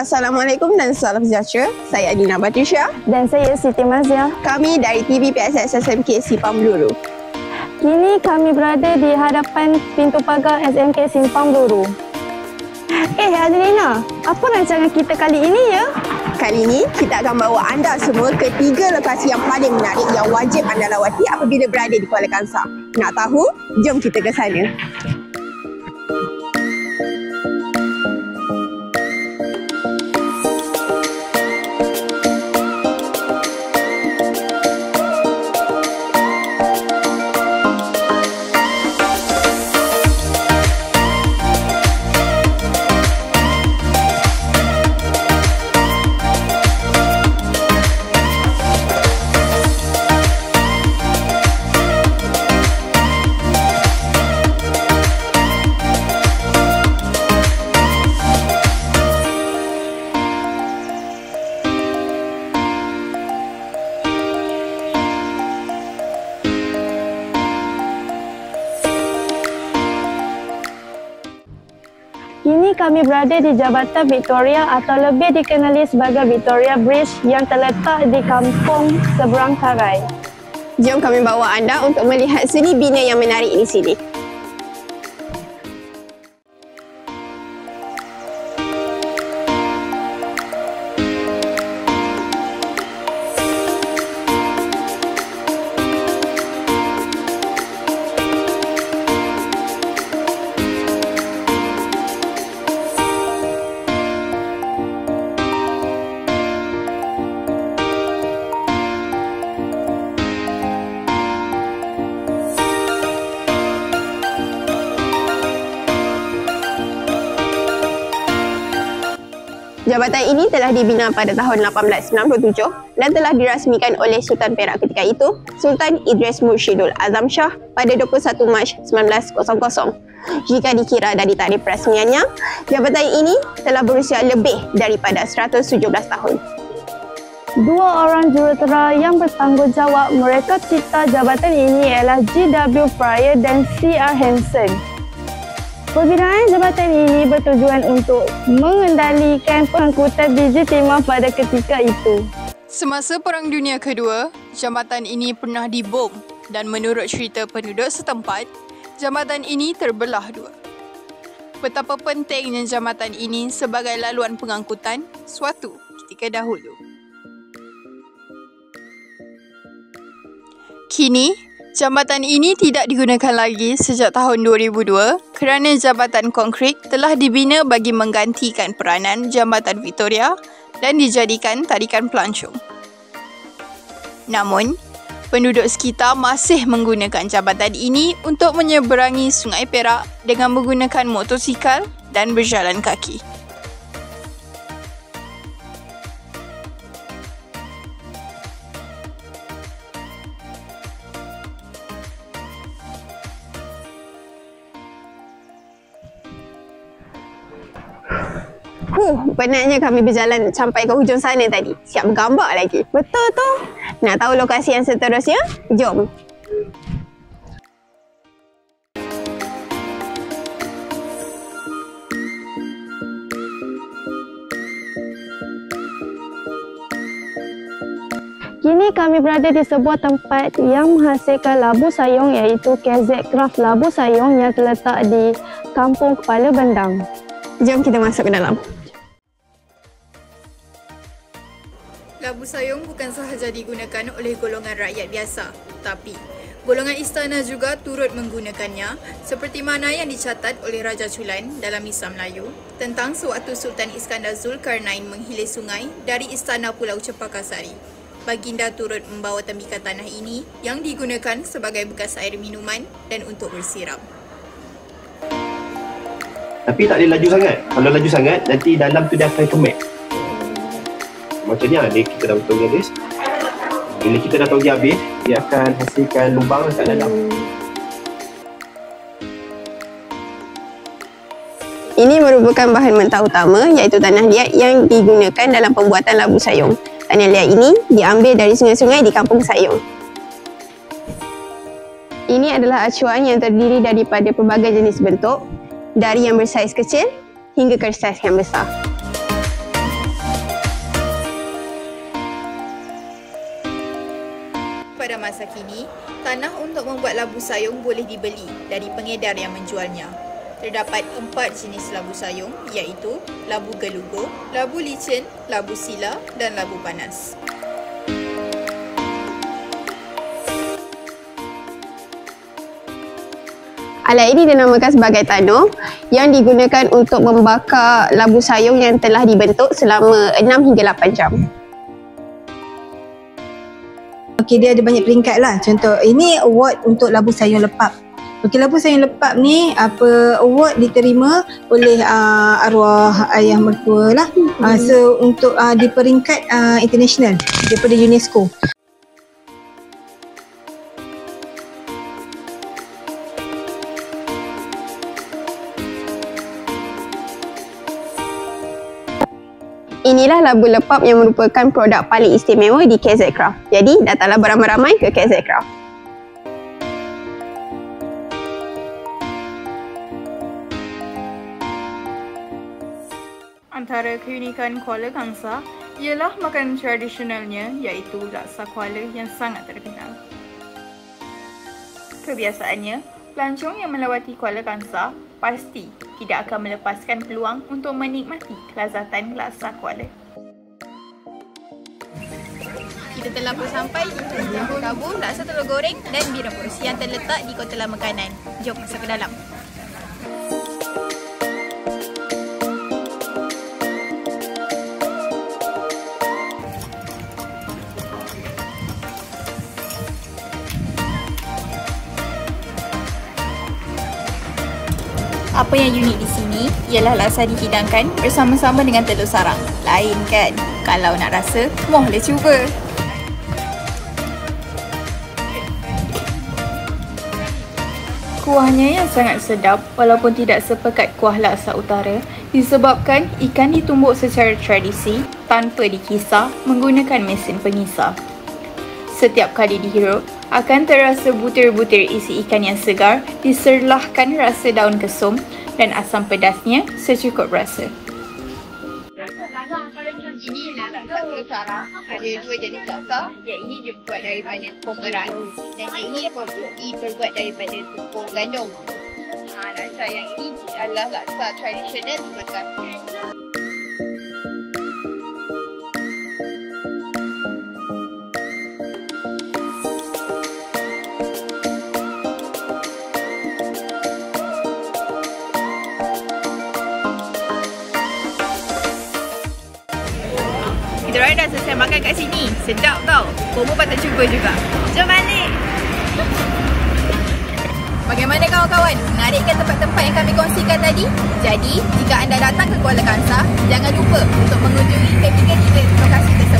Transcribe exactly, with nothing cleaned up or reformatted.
Assalamualaikum dan salam sejahtera. Saya Adina Batusha. Dan saya Siti Mazia. Kami dari T V P S S S M K Simpang Peluru. Kini kami berada di hadapan pintu pagar S M K Simpang Peluru. Eh Adina, apa rancangan kita kali ini ya? Kali ini kita akan bawa anda semua ke tiga lokasi yang paling menarik yang wajib anda lawati apabila berada di Kuala Kangsar. Nak tahu? Jom kita ke sana. Kini kami berada di Jabatan Victoria atau lebih dikenali sebagai Victoria Bridge yang terletak di kampung seberang Tarai. Jom kami bawa anda untuk melihat seni bina yang menarik di sini. Jabatan ini telah dibina pada tahun lapan belas sembilan puluh tujuh dan telah dirasmikan oleh Sultan Perak ketika itu, Sultan Idris Mursyidul Azam Shah pada dua puluh satu Mac seribu sembilan ratus. Jika dikira dari tarikh perasmiannya, jabatan ini telah berusia lebih daripada seratus tujuh belas tahun. Dua orang jurutera yang bertanggungjawab mereka cipta jabatan ini ialah G W Pryor dan C R Hanson. Pembinaan jabatan ini bertujuan untuk mengendalikan pengangkutan biji timah pada ketika itu. Semasa Perang Dunia Kedua, jambatan ini pernah dibom dan menurut cerita penduduk setempat, jambatan ini terbelah dua. Betapa pentingnya jambatan ini sebagai laluan pengangkutan suatu ketika dahulu. Kini, jambatan ini tidak digunakan lagi sejak tahun dua ribu dua kerana jambatan konkrit telah dibina bagi menggantikan peranan jambatan Victoria dan dijadikan tarikan pelancong. Namun, penduduk sekitar masih menggunakan jambatan ini untuk menyeberangi Sungai Perak dengan menggunakan motosikal dan berjalan kaki. Huh, penatnya kami berjalan sampai ke hujung sana tadi. Siap bergambar lagi. Betul tu. Nak tahu lokasi yang seterusnya? Jom. Kini kami berada di sebuah tempat yang menghasilkan labu sayung iaitu K Z Craft Labu Sayung yang terletak di Kampung Kepala Bendang. Jom kita masuk ke dalam. Labu sayung bukan sahaja digunakan oleh golongan rakyat biasa, tapi golongan istana juga turut menggunakannya seperti mana yang dicatat oleh Raja Chulan dalam Misal Melayu tentang sewaktu Sultan Iskandar Zulkarnain menghilir sungai dari istana Pulau Cempaka Sari. Baginda turut membawa tembikan tanah ini yang digunakan sebagai bekas air minuman dan untuk bersiram. Tapi tak boleh laju sangat. Kalau laju sangat, nanti dalam tu dia akan kemek. Macam ni lah, ni kita dah potong habis. Bila kita dah potong habis, dia akan hasilkan lubang kat dalam. Ini merupakan bahan mentah utama iaitu tanah liat yang digunakan dalam pembuatan labu sayung. Tanah liat ini diambil dari sungai-sungai di Kampung Sayung. Ini adalah acuan yang terdiri daripada pelbagai jenis bentuk, dari yang bersaiz kecil hingga ke saiz yang besar. pada masa kini, tanah untuk membuat labu sayung boleh dibeli dari pengedar yang menjualnya. Terdapat empat jenis labu sayung iaitu labu gelugur, labu licin, labu sila dan labu panas. Alat ini dinamakan sebagai tanur yang digunakan untuk membakar labu sayung yang telah dibentuk selama enam hingga lapan jam. Okey, dia ada banyak peringkat lah. Contoh, ini award untuk labu sayung lepap. Okey, labu sayung lepap ni apa award diterima oleh uh, arwah ayah mertua lah. Uh, so untuk uh, di peringkat uh, international daripada UNESCO. Inilah labu lepap yang merupakan produk paling istimewa di K Z Craft. Jadi, datanglah beramai-ramai ke K Z Craft. Antara keunikan Kuala Kangsar ialah makanan tradisionalnya iaitu laksa Kuala yang sangat terkenal. Kebiasaannya, pelancong yang melawati Kuala Kangsar pasti tidak akan melepaskan peluang untuk menikmati kelazatan laksa Kuala. Kita telah pun sampai di Kabur, laksa telur goreng dan bira purus yang terletak di kotalan makanan. Jom masuk ke dalam. Apa yang unik di sini ialah laksa dihidangkan bersama-sama dengan telur sarang. Lain kan? Kalau nak rasa, mohonlah cuba. Kuahnya yang sangat sedap walaupun tidak sepekat kuah laksa utara disebabkan ikan ditumbuk secara tradisi tanpa dikisar menggunakan mesin pengisar. Setiap kali dihirup, akan terasa butir-butir isi ikan yang segar diserlahkan rasa daun kesum dan asam pedasnya secukup rasa. Ini laksa telur sarang. Ada dua jenis laksa. Yang ini dibuat daripada tepung beras dan yang ini dibuat daripada tepung gandum. Ha, laksa yang ini adalah laksa tradisional Mekah. Kita orang dah selesai makan kat sini. Sedap tau. Korang patut cuba juga. Jom balik. Bagaimana kawan-kawan? Menarikkan tempat-tempat yang kami kongsikan tadi? Jadi, jika anda datang ke Kuala Kangsar, jangan lupa untuk mengunjungi K tiga di lokasi tersebut.